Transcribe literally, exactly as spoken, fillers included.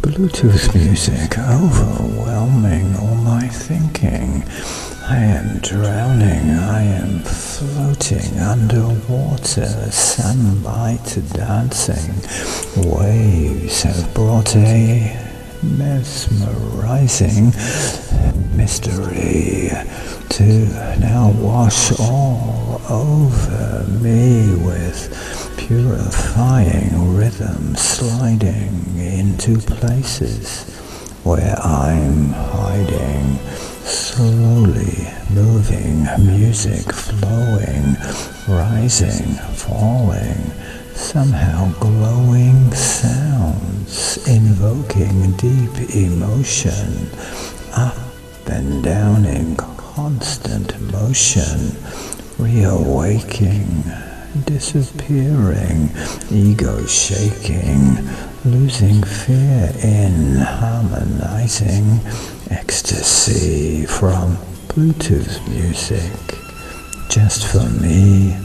Bluetooth music overwhelming all my thinking. I am drowning, I am floating underwater, sunlight dancing. Waves have brought a mesmerizing mystery to now wash all over me with purifying rhythm, sliding into places where I'm hiding, slowly moving, music flowing, rising, falling, somehow glowing sounds, invoking deep emotion, up and down in constant motion, reawaking, disappearing, ego shaking, losing fear in harmonizing ecstasy from Bluetooth music, just for me.